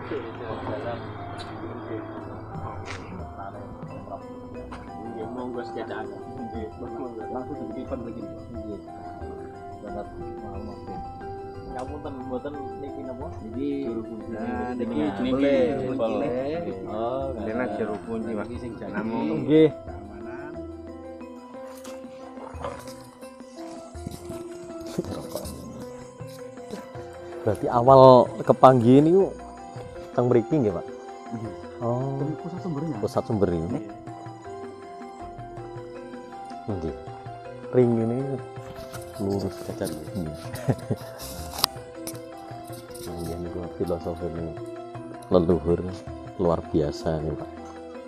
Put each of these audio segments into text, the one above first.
jalan. Nggih, monggo sekecaan. Nggih, langsung ditipan begini. Nggih. Banget maaf. Ngapunten mboten niki napa? Niki niki jebule. Oh, Dene jero kunci Mas. Sing Namung nggih. Berarti awal kepanggihan itu teng mriki nggih, Pak? Oh, Pusat sumbernya. pusat sumber ini. Nggih. Ring ini lurus cacat. Nah, ini filosofi ini leluhur luar biasa nih, Pak.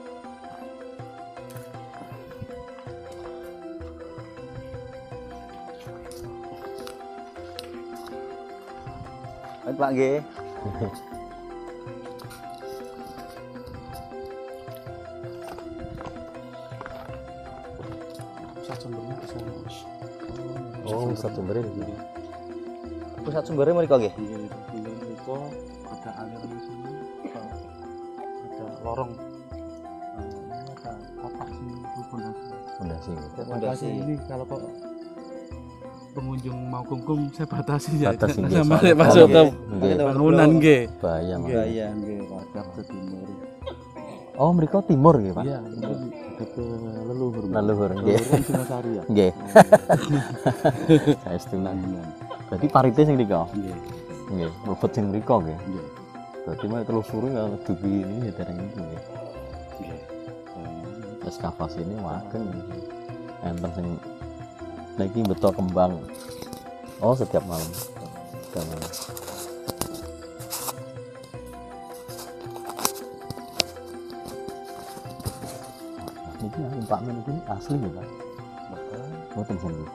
Baik Pak nggih. Pusat sumbernya ke sana. Oh, pusat sumbernya di sini. Pusat sumbernya mriko nggih. Itu ada aliran di sini. Ada lorong. Ini ada kotak sini itu fondasi. Fondasi. Fondasi. Ini kalau kok pengunjung mau kungkum saya batasi ya. Batasi, nggih, Sama soalnya masuk ke nggih, bangunan nggih. bahaya Mas. Bahaya. Nggih, warga ke timur. Oh, mereka timur nggih, Pak. Iya, itu ke leluhur. Leluhur nggih. Leluhur Singasari ya. Nggih. Saya setuju. Berarti parite sing mriko. Nggih. Nggih, mlebet sing mriko nggih. Nggih. Berarti mah telusuri kalau dubi ini ya dereng itu nggih. Nggih. Eskavasi ini wagen enten sing niki beto kembang. Oh, setiap malam. Setiap malam. Niki Pak Men iki asli ya, Pak. Mboten sing nggih.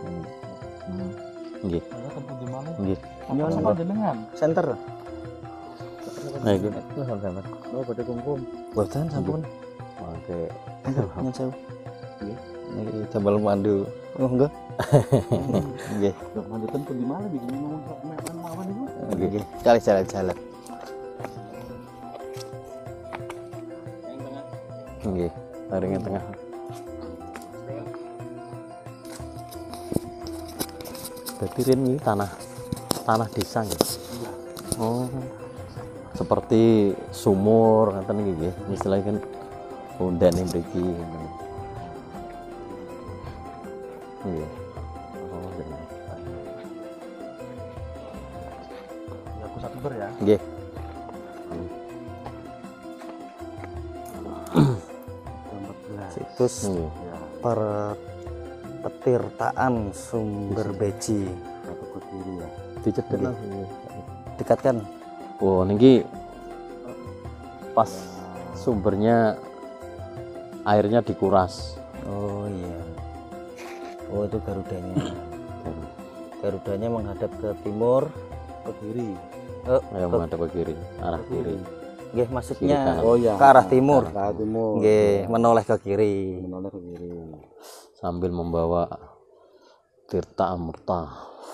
Nggih. Ada tempat di mana? Nggih. Ini sama jenengan. Center. Nah, iki sampeyan. Oh, pada kungkum. Boten sampun. Mangke Nyen sewu. nggih. Niki jambal mandu. Oh enggak. Nggih. Loh, lanjutan pun di mana bikin ngomong makan mawan itu? Nggih. Jalan. Nggih. Ring tengah. Berarti Rin ini tanah desa nggih. Oh. Seperti sumur ngoten iki nggih. Istilahnya kan undan yang mriki ngoten. Nggih. Oh, bener. Ya pusat sumber ya. Nggih. Situs Nggih. petirtaan sumber beji. Satu ke kiri ya. Dicedhek Nggih. nggih. Dekatkan. Oh, niki pas sumbernya airnya dikuras. Oh iya. Oh itu garudanya. Garudanya menghadap ke timur, Ke kiri. Ayo menghadap ke kiri, arah kiri. nggih Kiri maksudnya kanan. Oh ya. ke arah timur. Ke arah timur. Nggih, menoleh ke kiri. Menoleh ke kiri. Sambil membawa tirta amrta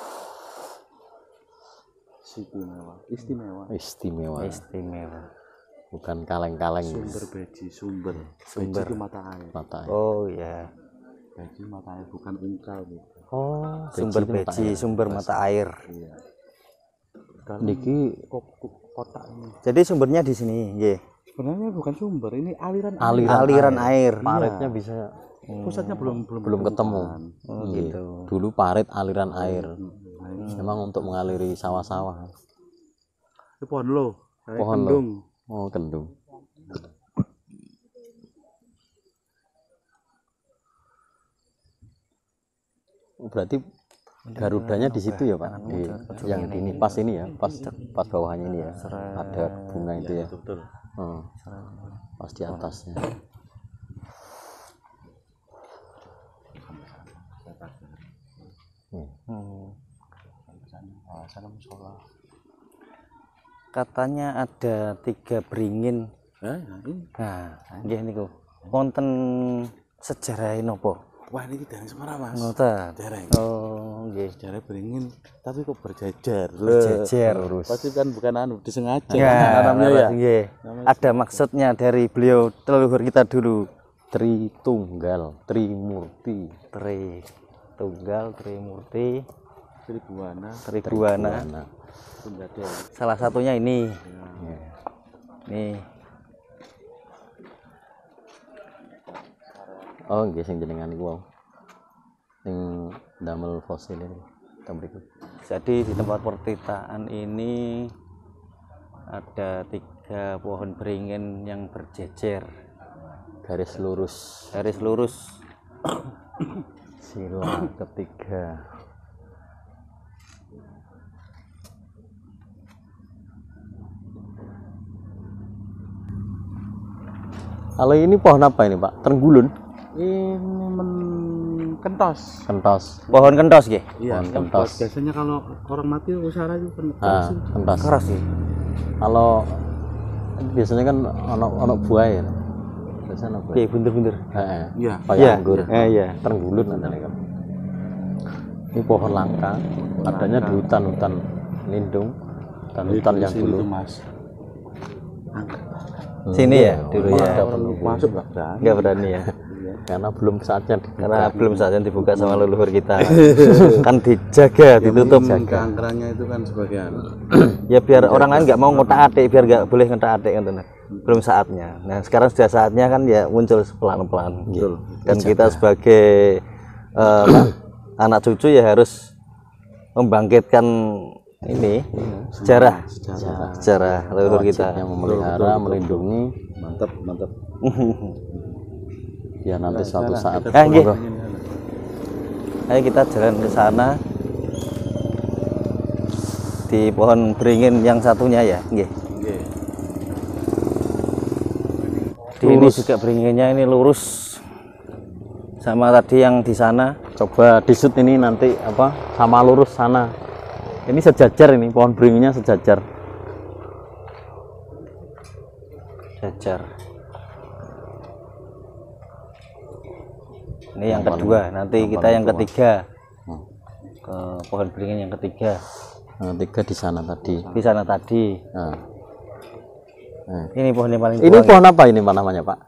Istimewa. istimewa, Istimewa. bukan kaleng-kaleng. Sumber beji, sumber. Sumber. Beji itu mata air. Mata air. Oh iya. Beji mata air bukan ungkal gitu. Oh, Sumber itu mata beji, air. sumber mata air. Iya. Dalam Niki kotak ini. Jadi sumbernya di sini, nggih. Sebenarnya bukan sumber, ini aliran Aliran air. paritnya bisa Pusatnya belum ketemu. Oh, Nggih. gitu. Dulu parit aliran air. Nah, Memang untuk mengaliri sawah-sawah. ini pohon lo, Pohon lo. kendung. Oh, kendung. Berarti garudanya di situ ya, Pak. Yang di ini pas ini ya, pas bawahnya ini ya. Ada bunga itu ya. Betul. Oh, pas di atasnya. Sana musola. Katanya ada 3 beringin. Ini Nah, nggih niku. Wonten sejarah napa? wah ini dari Semarang Mas. Ngoten. Dereng. Oh, nggih. Sejarah beringin tapi kok berjejer. Berjejer. Pasti kan bukan disengaja. Ya, Namanya ya. nggih. Ada maksudnya dari beliau leluhur kita dulu. Tritunggal Trimurti Tri Tunggal Trimurti Tribhuwana Tribhuwana. Tunggadel. Salah satunya ini. Nih. oh nggih sing jenengan iku wau sing damel fosil ini kita berikut. Jadi di tempat pertitaan ini ada 3 pohon beringin yang berjejer, Garis lurus sila ketiga. Kalau ini pohon apa ini Pak? Tenggulun? Ini kentos. Kentos. Pohon kentos nggih. Iya, Pohon kentos. Biasanya kalau orang mati usara itu kentos. Ah, kentos. Keras sih. Kalau biasanya kan ono buah ya. Biasanya ono buah. Oke, bunter-bunter. Heeh. Iya. Kayak anggur. Iya. Tenggulun namanya kan. Ini pohon langka, adanya di hutan-hutan lindung dan hutan yang Sini dulu. tuh, Mas. Sini ya dulu ya. Ada penunggu. Masuk nggak berani. Enggak berani ya. Karena belum saatnya dibuka. Karena belum saatnya dibuka sama leluhur kita. Kan dijaga, ditutup. Kankerannya itu kan sebagian. Ya biar orang lain nggak mau ngotak-atik, biar nggak boleh ngotak-atik kan. Belum saatnya. Nah, sekarang sudah saatnya kan ya muncul pelan-pelan. Betul. Dan kita sebagai anak cucu ya harus membangkitkan ini sejarah leluhur kita. Yang memelihara, melindungi, Mantap. ya nanti suatu saat. Nggih. Ayo kita jalan ke sana. Di pohon beringin yang satunya ya, nggih. Ini juga beringinnya ini lurus sama tadi yang di sana. Coba disut ini nanti apa sama lurus sana. Ini sejajar ini pohon beringinnya sejajar. Jajar. Ini yang kedua, nanti kita yang ketiga. Ke pohon beringin yang ketiga. Yang tiga di sana tadi. Di sana tadi. Nah. Ini pohon yang paling tua. Ini pohon apa ini namanya Pak?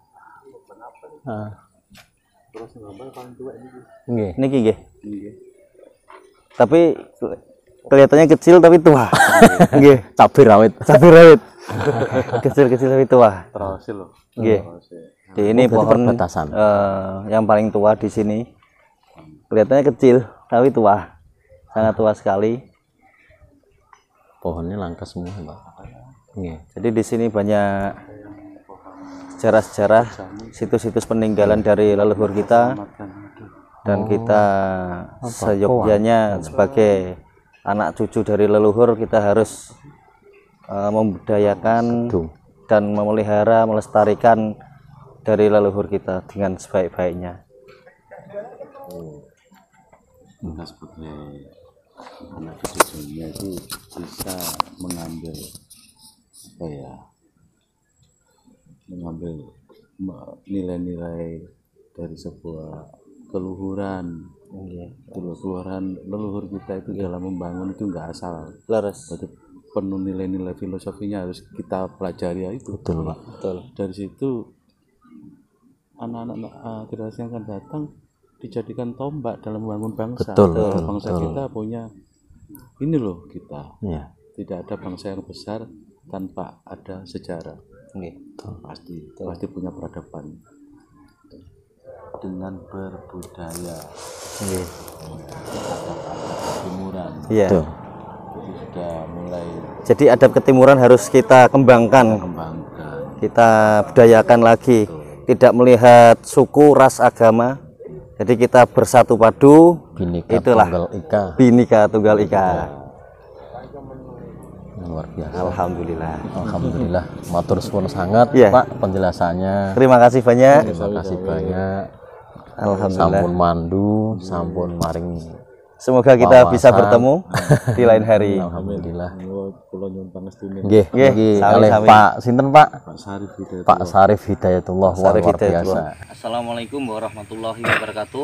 Nggih. Niki nggih. Tapi kelihatannya kecil tapi tua. Nggih. Cabai rawit. Cabai rawit. Kecil-kecil tapi tua. Terhasil loh. Nggih. Jadi ini berarti pohon perbatasan. yang paling tua di sini. Kelihatannya kecil tapi tua. Sangat tua sekali. Pohonnya langka semua Pak. Nggih. Jadi di sini banyak sejarah-sejarah, situs-situs peninggalan dari leluhur kita, dan kita seyogyanya sebagai anak cucu dari leluhur kita harus membudayakan dan memelihara, melestarikan dari leluhur kita dengan sebaik-baiknya. Kita sebagai anak cucunya itu bisa mengambil apa ya, mengambil nilai-nilai dari sebuah keluhuran. Keluhuran leluhur kita itu dalam membangun itu enggak asal. Berarti penuh nilai-nilai filosofinya harus kita pelajari ya itu. Betul Pak. Betul. Dari situ anak-anak generasi yang akan datang dijadikan tombak dalam membangun bangsa. Betul, Bangsa kita punya ini loh kita. Iya. Tidak ada bangsa yang besar tanpa ada sejarah. Pasti punya peradaban dengan berbudaya. Ketimuran. Iya. Jadi sudah mulai Jadi adab ketimuran harus kita kembangkan, kita budayakan lagi. Tidak melihat suku, ras, agama. Jadi kita bersatu padu. Bhinneka Itulah Tunggal Ika. Bhinneka Tunggal Ika. Luar biasa. Alhamdulillah. Alhamdulillah. Matur suwun sangat Iya. Pak penjelasannya. Terima kasih banyak. Terima kasih banyak. Alhamdulillah. Sampun mandu, sampun maring Semoga kita Wawasan. bisa bertemu di lain hari. Alhamdulillah. Kula nyuwun pangestune Nggih, Nggih, nggih. sami-sami. Kalih Pak sinten Pak? Pak Sarif Hidayatullah. Pak Sarif Hidayatullah. Wah, Sarif luar Hidayatullah. biasa. Assalamualaikum warahmatullahi wabarakatuh.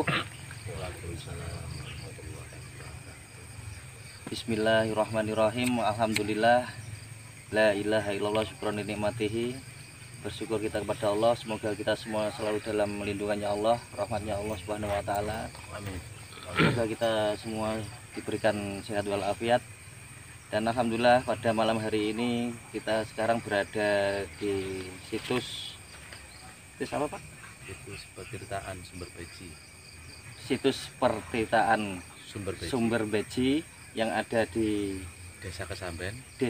Bismillahirrahmanirrahim. Alhamdulillah. La ilaha illallah syukran nikmatihi. Bersyukur kita kepada Allah. Semoga kita semua selalu dalam lindungannya Allah, rahmatnya Allah Subhanahu wa taala. Amin. Semoga kita semua diberikan sehat walafiat. Dan alhamdulillah pada malam hari ini kita sekarang berada di situs apa Pak? Situs pertirtaan Sumber Beji. Situs pertirtaan Sumber Beji yang ada di Desa Kesamben,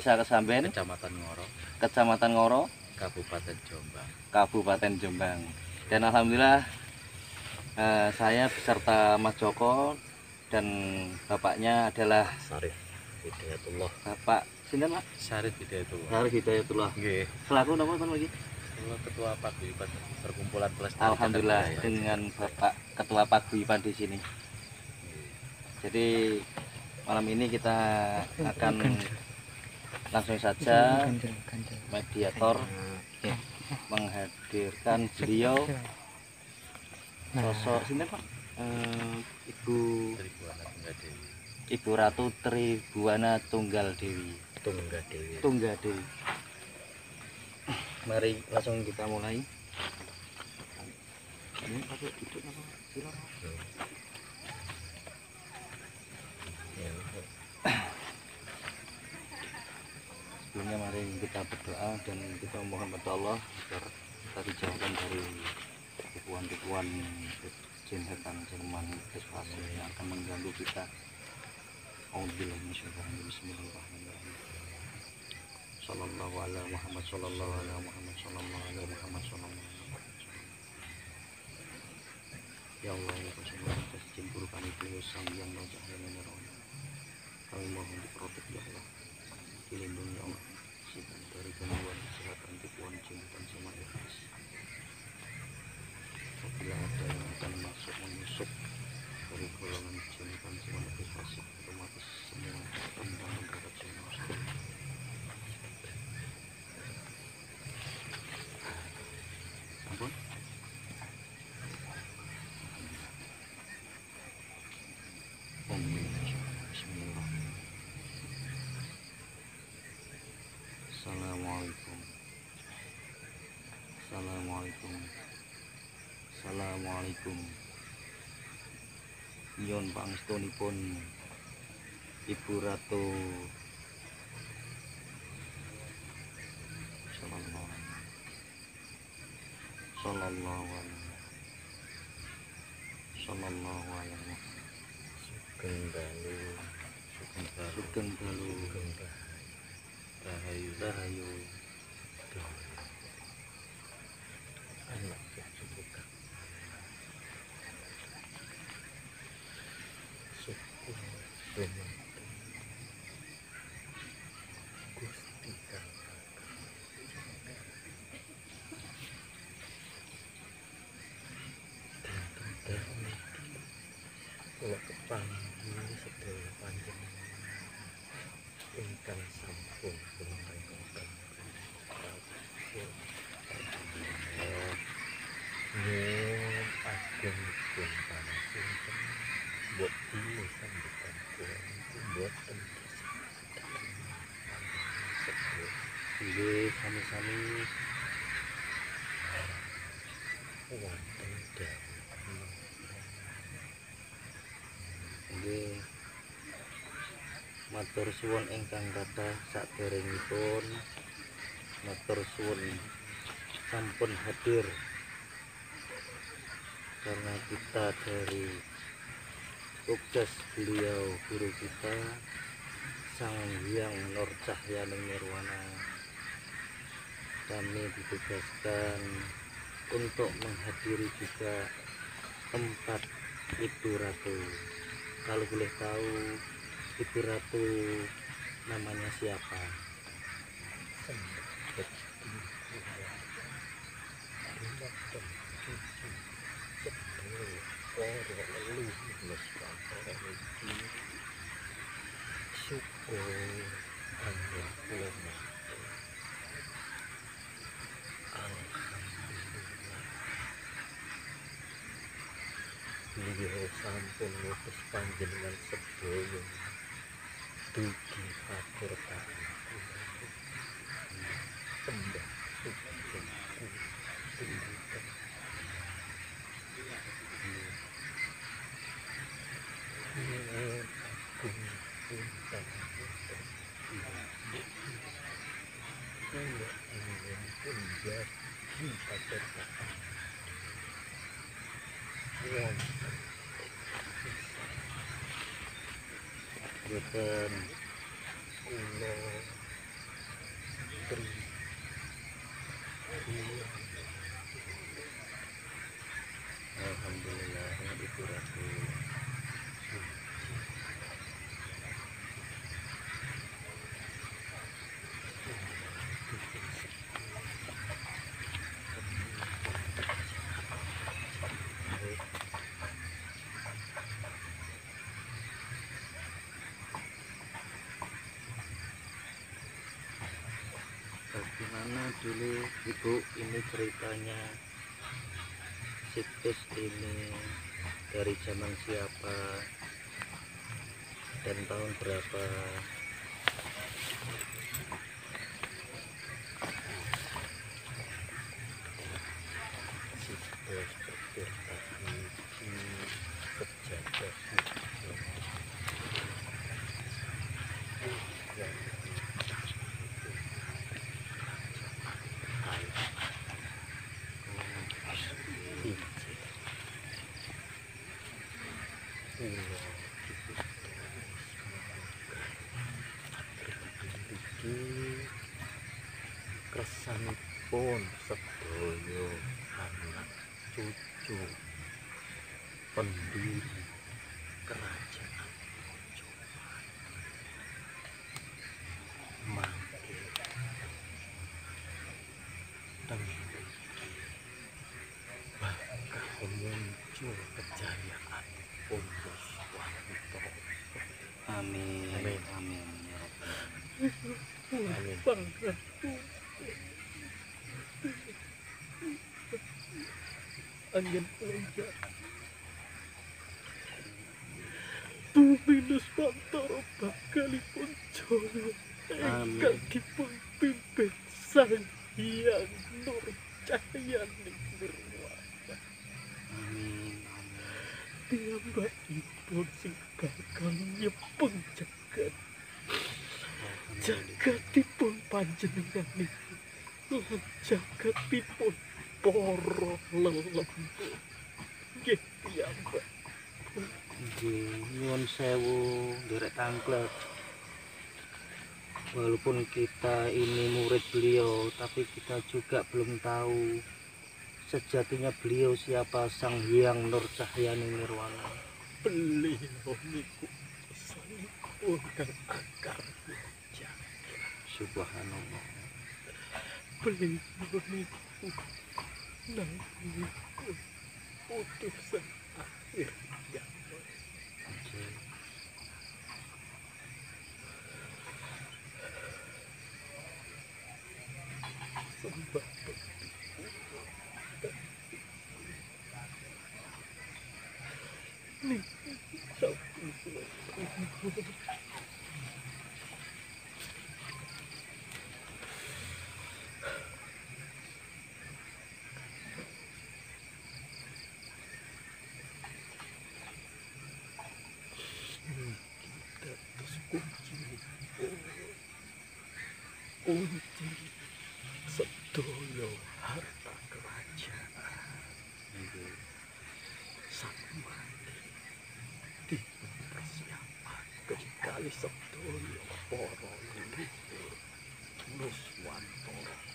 Kecamatan Ngoro, Kabupaten Jombang. Dan alhamdulillah saya beserta Mas Joko dan bapaknya adalah Sarif Hidayatullah. Bapak sinten Pak? Sarif Hidayatullah. Sarif Hidayatullah. Nggih. Selaku nama apa lagi? Ketua Paguyuban Perkumpulan Pelestari Alhamdulillah Cagar Budaya. dengan Bapak Ketua Paguyuban di sini. Jadi malam ini kita akan langsung saja mediator menghadirkan beliau sosok sini Pak, Ibu Ratu Tribuana Tunggadewi. Mari langsung kita mulai. Ini pakai duduk apa? Sebelumnya mari kita berdoa dan kita mohon kepada Allah agar kita dijauhkan dari tipuan-tipuan jin setan jerman sesuatu yang akan mengganggu kita. Auzubillahi minasyaitonir rajim. Bismillahirrahmanirrahim. Sallallahu ala Muhammad sallallahu ala Muhammad sallallahu ala Muhammad sallallahu ala Muhammad. Ya Allah ya Rasulullah, jin buruk kami beliau sang yang cahaya menerona. Kami mohon diprotek ya Allah, dilindungi ya Allah dari gangguan kesehatan tipuan jin dan sama iblis. Apabila ada yang akan masuk menyusup dari golongan jin dan sama iblis fasik, otomatis semua tentang mendapat jin muslim. Ampun. Bismillah. Assalamualaikum. Assalamualaikum. Nyuwun pangestunipun Ibu Ratu sallallahu alaihi Sugeng Dalu Rahayu anak cucu Nggih, sami-sami nggih. Matur suwun ingkang kathah saderengipun. Matur suwun sampun hadir karena kita dari tugas beliau guru kita Sang Hyang Nur Cahyaning Nirwana. Kami ditugaskan untuk menghadiri juga tempat Ibu Ratu. Kalau boleh tahu Ibu Ratu namanya siapa? beliau sampun ngutus panjenengan sedaya dugi atur tanah sembah sugeng punten agung punten kula ingin punjagi atur tanah wonten boten kula tri alhamdulillah itu ratu bagaimana dulu Ibu ini ceritanya situs ini dari zaman siapa dan tahun berapa? Situs berteknik sejadah kersanipun sedaya anak cucu pendiri kerajaan Jombang mangke teng mriki bakal muncul kejayaan pun Yuswanto. Amin amin amin ya Rabbal amin. Angin puncak bumi Nuswantara bakalipun jaya ingkang dipun pimpin Sang Hyang Nur Cahyaning Nirwana. Amin amin. Piyambakipun sing bakal nyepeng jagat jagatipun panjenenganipun lan jagatipun para lelembut nggih piyambak. Nggih nyuwun sewu nderek tanglet. Walaupun kita ini murid beliau, tapi kita juga belum tahu sejatinya beliau siapa Sang Hyang Nur Cahyaning Nirwana. Beliau niku sanipun kang akar jagat. Subhanallah. Beliau niku namun putusan akhir yang sembah nih kunci sedaya harta kerajaan sakmati dipersiapaken kali sedaya para leluhur Nuswantara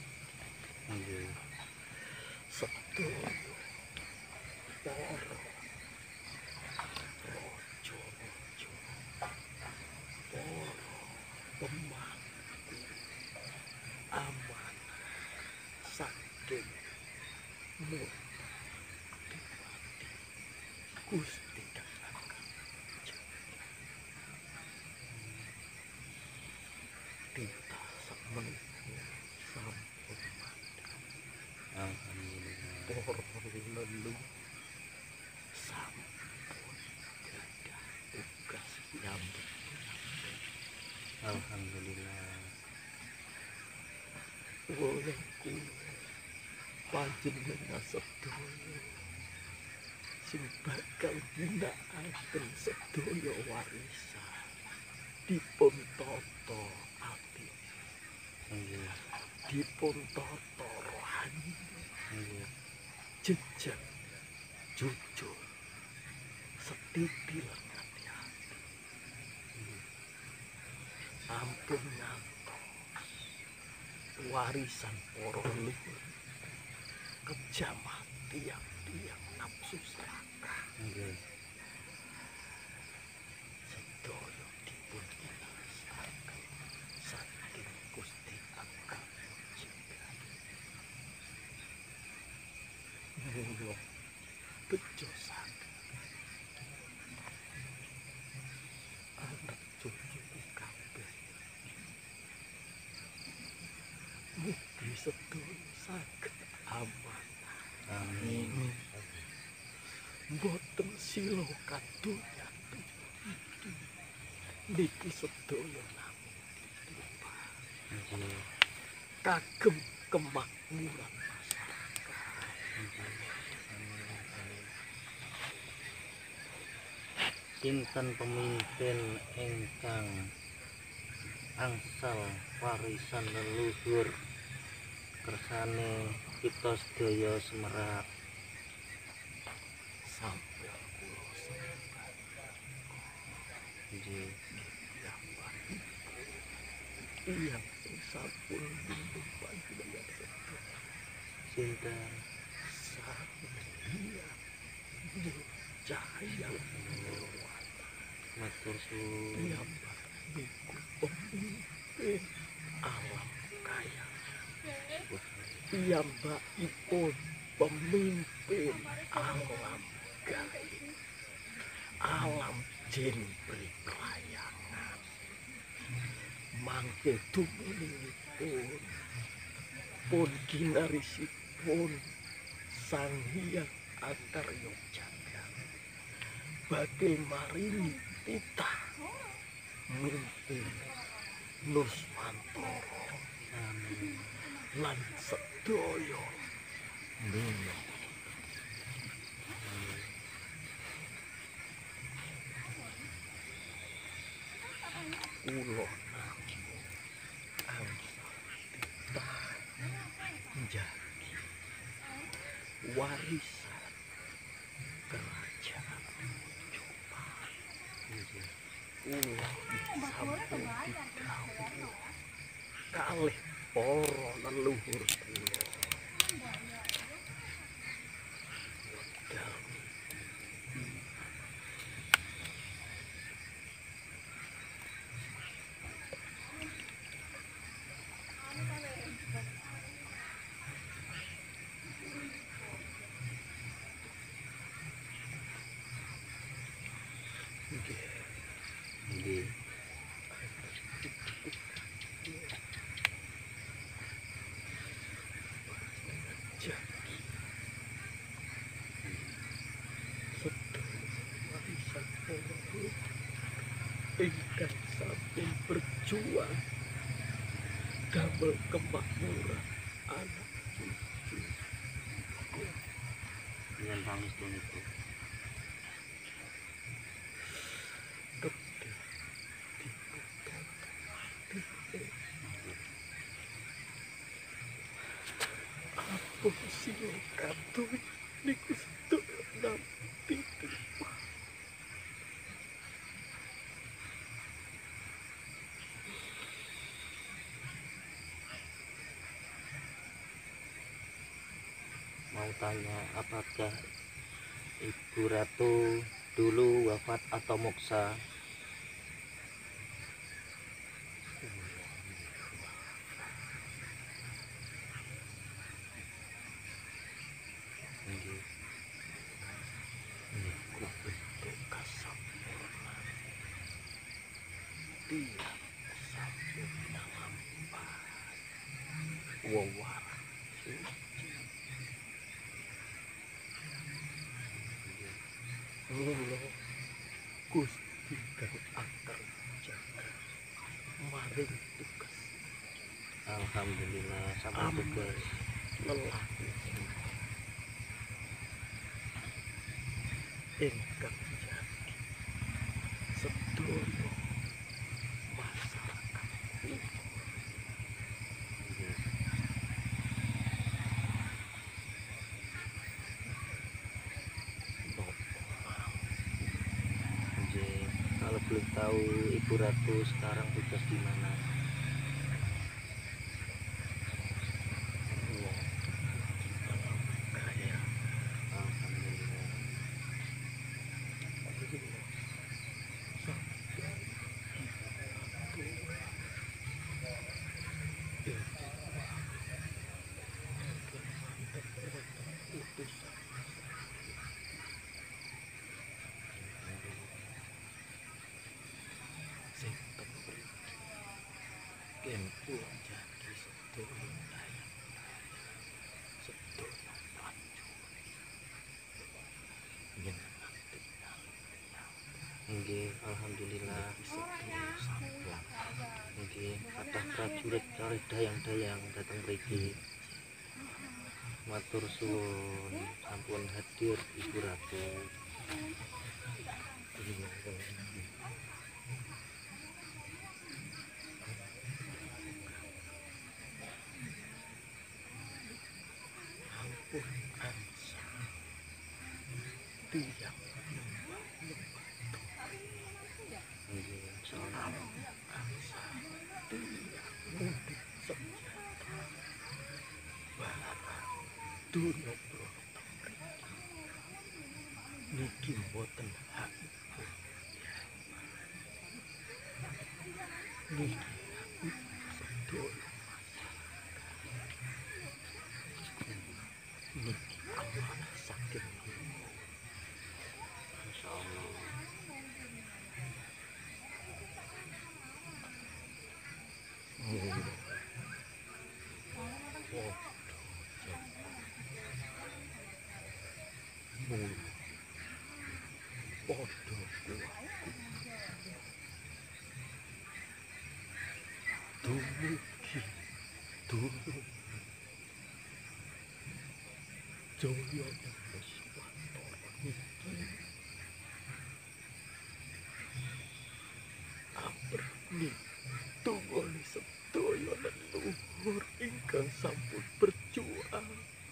sedaya para raja-raja para pemangku amanah saking Murtadipati Gusti Kang kita sakmenika sampun mandhap. Alhamdulillah. Para leluhur sampun Alhamdulillah. Oleh kula panjenengan sedaya sing bakal ginakaken sedaya warisan dipun tata ati, Nggih. dipun tata rohani, Nggih. jejak jujur setiti lan hati-hati. Ampun ngantos warisan para leluhur kejamah tiang-tiang nafsu serakah Nggih. sedaya dipun inasaken saking Gusti Akal Mujigat. Mula bejo saged anak cucu kabeh mugi sedaya saged aman. Amin. Boten sila kadonya niki sedaya namung titipan Nggih. kagem kemakmuran masyarakat. Sinten pemimpin ingkang angsal warisan leluhur kersane kita sedaya semerak? Sampai kula sebat Nggih. tiyang sing sampun bimbing panjenengan sedaya Sinten? Satria Cahya Matur suwun. piyambak niku pemimpin alam kaya, piyambakipun pemimpin alam gaib, alam jin berkelayangan. Mangke dumunipun pun ginarisipun Sang Hyang Antarya Jagat bakil maringi titah mimpin Nuswantara Amin. lan sedaya mila. Kula namung angsal titah njagi warisan kerajaan Jombang. Kula sampun didhawuhi kalih para leluhur kula. Wekdal nggih Nggih. jagi sedaya warisan para leluhur ingkang sampun berjuang damel kemakmuran anak cucu Yen pangestunipun. kedhe diputung ati. Apun sila kadonya niku sedaya namung titipan. Mau tanya, apakah Ibu Ratu dulu wafat atau moksa? Nggih. Niku bentuk kasampurnan tiyang sampun ngalampahi wewarang suci. Mula Gusti kang Antarya Jagat paring tugas Alhamdulillah sampai aman tugas. lelah ingkang jadi sedoyo masyarakat Nggih. Kalau boleh tahu Ibu Ratu sekarang tugas di mana? kaya Alhamdulillah. sing temri kempu jadi sedoyo daya sedoyo prajurit nyenengan Nggih, alhamdulillah. sedoyo samplang Nggih, kathah prajurit kalih dayang-dayang dateng mriki. Matur suwun sampun hadir Ibu Ratu. ampun ansa tiang nyembah Nggih, insyaallah. ansa tiang mudik senjata barang dunya broto niki mboten hak niki sedoyo niki amanah saking Insyaallah. podo kuwaku dumugi dulu Jaya Nuswantara niki amrni tungoni sedaya leluhur ingkang sampun berjuang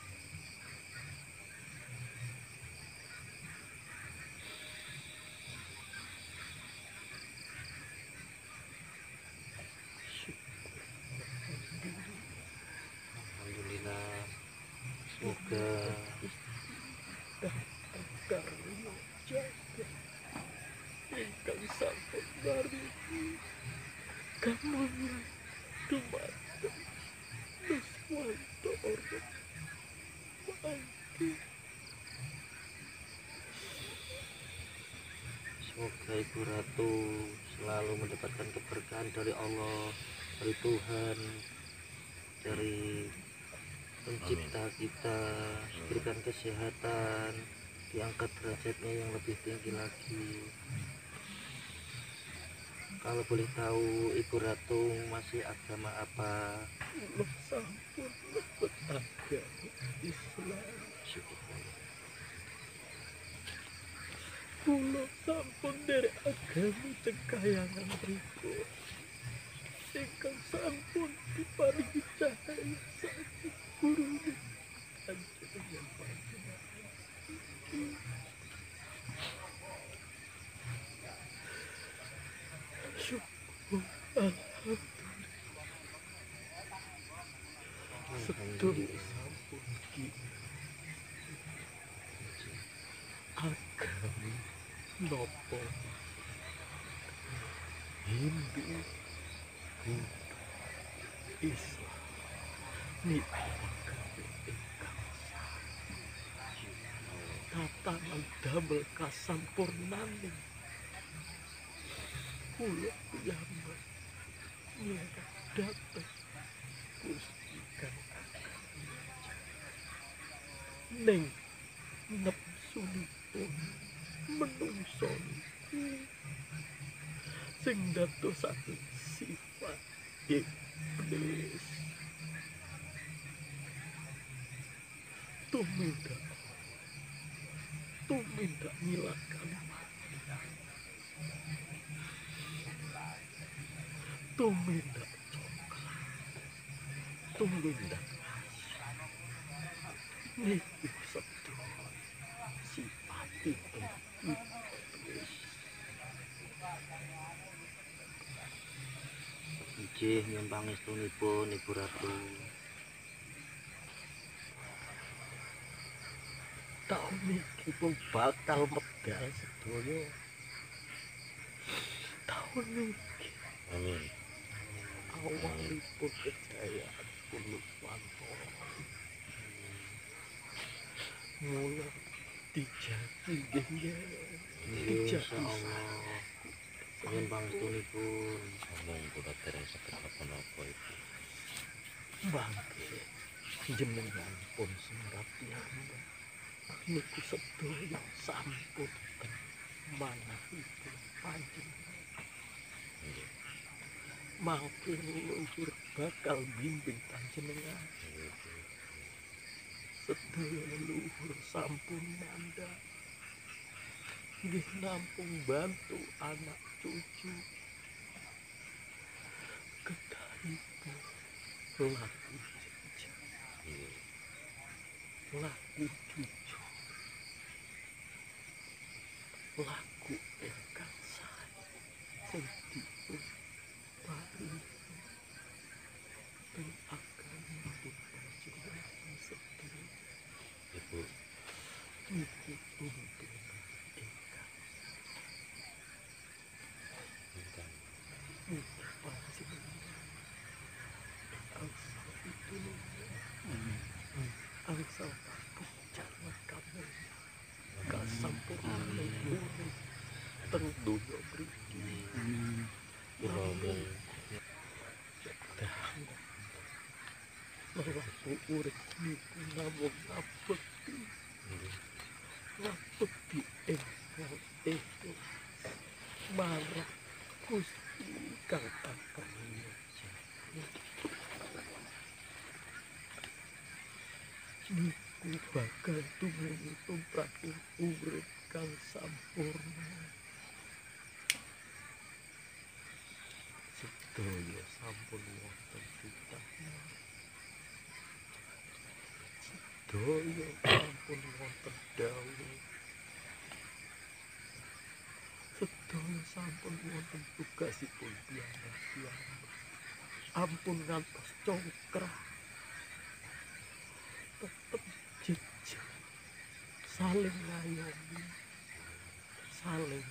Alhamdulillah. Semoga karya jaga ingkang sampun maringi kamulyan dumateng Nuswantara mangke semoga Ibu Ratu selalu mendapatkan keberkahan dari Allah, dari Tuhan, dari pencipta kita, berikan kesehatan, diangkat derajatnya yang lebih tinggi lagi. Kalau boleh tahu Ibu Ratu masih agama apa? kula sampun lebet agama Islam kula sampun derek agami cengkayangan berikut ingkang sampun diparingi cahaya saking guru kanjeng yang panjenengan syukur sedaya sampun ki agami nopo Hindu Buddha Islam niki agami ingkang tatanan damel kasampurnaning kula piyambak nyerah dhateng Gusti kang agami ning nepsunipun menungso niku sing dadosaken sifat iblis. Tumindak, tumindak nyilakan, tumindak coklat, tumindak niku sedaya sipatipun iblis. Inggih nyuwun pangestunipun Ibu Ratu. Taun niki pun bakal medal sedaya. Taun niki Amin. awalipun kejayaan Kulupantoro mula dijaki nggih dijaki Insyaallah. Nyuwun pangestunipun. Omong kula dereng saged apa-apa Ibu. bangke jenengan pun sempat piyambak niku sedaya sampun ten manahipun panjenengan. Mangke leluhur bakal bimbing panjenengan. Sedaya leluhur sampun mandhap nggih nampung bantu anak cucu kedahipun laku jejak laku cucu laku ingkang sae sing dipun paringi teng agamipun panjenengan sedaya Ibu, niku tuntunan ingkang ingkang niku panjenengan angsal pitulungan angsal papucan kami kasampurnan urip teng donya mriki Amin. dahar waktu urip niku namung ngabekti ngabekti ingkang itu marang Gusti kang akan niku bakal tumrap tumraping urip kang sampurna. Sedaya sampun wonten titahnya, sedaya sampun wonten dawuh, sedaya sampun wonten tugasipun piyambak-piyambak. Ampun ngantos congkrah tetep jejak saling ngayomi, saling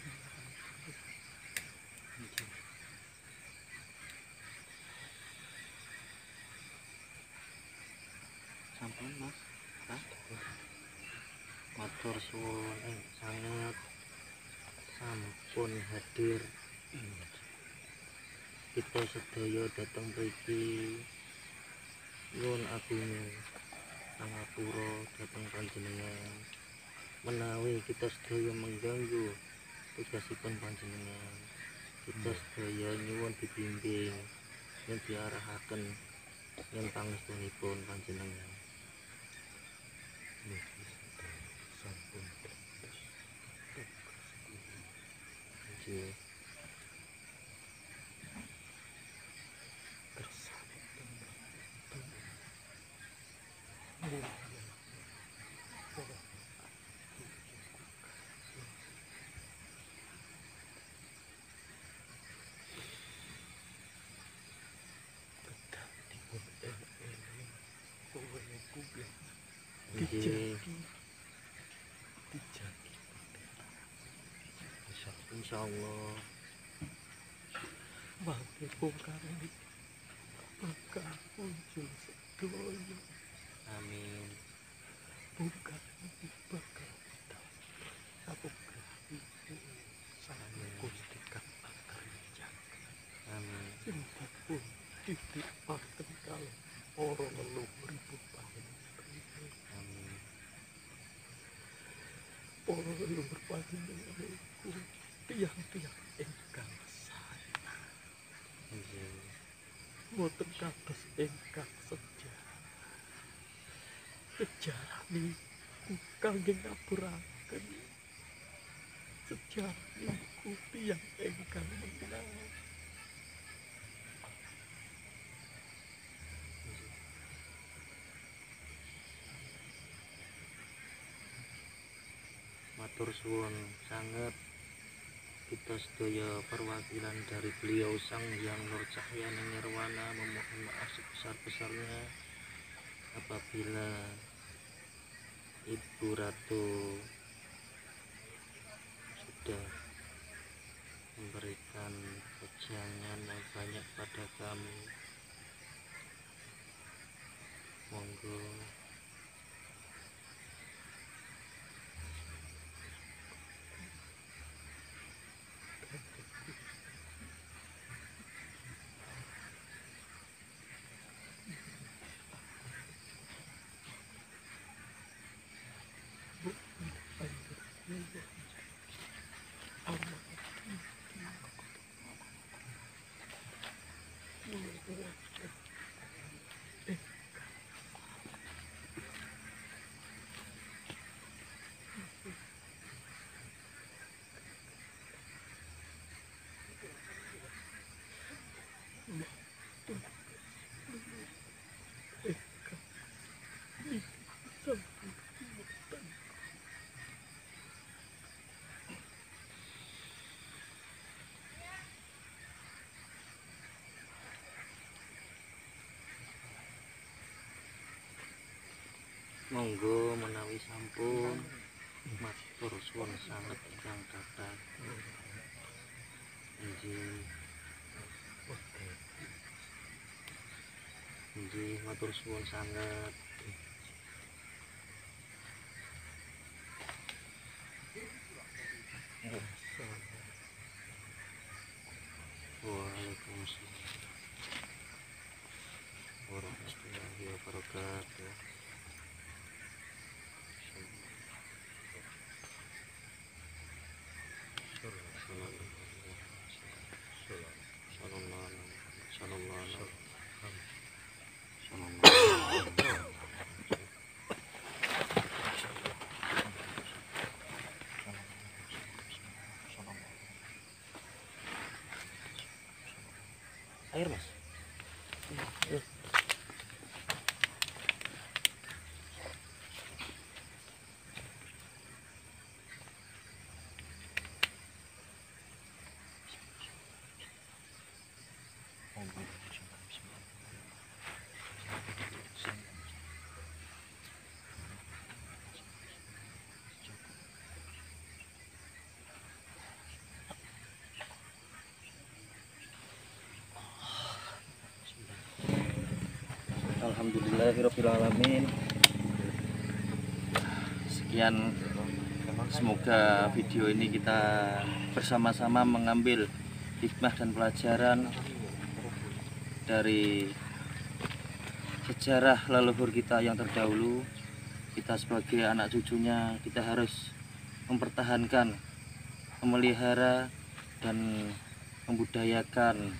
Sampun Mas. Hah? Matur suwun sanget sampun hadir kita sedaya datang mriki nyuwun agungé pangapura dhateng panjenengan menawi kita sedaya mengganggu tugasipun panjenengan. Kita sedaya nyuwun dibimbing yen diarahaken yen pangestunipun panjenengan. niki sampun dados tugas kula. Nggih. Kersane mulia ora kedah dipun eling-eling kowe niku nggih Nggih. dijaki Insyaallah. mangke bongkar niki bakal muncul sedaya Amin. bongkar niki bakal sapugrahipun saking Gusti kang akarjak Amin. sing dipun titipaken kalih para leluhuripun panjenengan. Amin. Para leluhur panjenengan iku tiang-tiang ingkang sae Nggih. boten kados ingkang sejarah niku kangge ngapuraken sejarah niku tiyang ingkang menang. Matur suwun sangat kita sedaya perwakilan dari beliau Sang Hyang Nur Cahyana Nirwana memohon maaf sebesar-besarnya apabila Ibu Ratu sudah memberikan wejangan yang banyak pada kami. Monggo monggo menawi sampun matur suwun sanget ingkang kathah. Nggih matur suwun sanget. Waalaikumsalam warahmatullahi wabarakatuh. Air mas. Alhamdulillahirrahmanirrahim. Sekian, semoga video ini kita bersama-sama mengambil hikmah dan pelajaran dari sejarah leluhur kita yang terdahulu. Kita sebagai anak cucunya, kita harus mempertahankan, memelihara dan membudayakan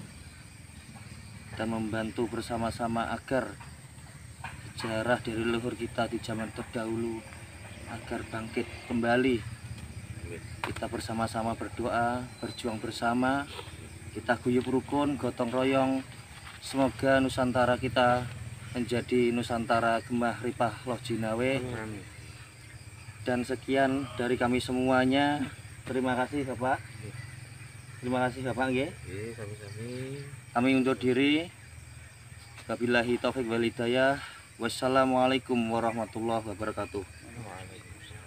dan membantu bersama-sama agar sejarah dari leluhur kita di zaman terdahulu agar bangkit kembali. Kita bersama-sama berdoa, berjuang bersama, kita guyub rukun, gotong royong. Semoga Nusantara kita menjadi Nusantara gemah ripah loh jinawe. Dan sekian dari kami semuanya. Terima kasih Bapak. Terima kasih Bapak nggih. Kami undur diri. Wabillahi taufik wal hidayah. Wassalamualaikum warahmatullahi wabarakatuh.